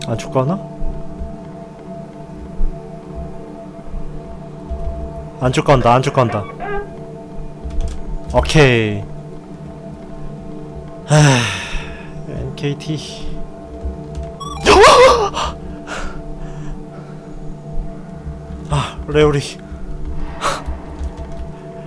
안쪽 가나? 안쪽 간다, 안쪽 간다. 오케이. NKT. 아, 레오리.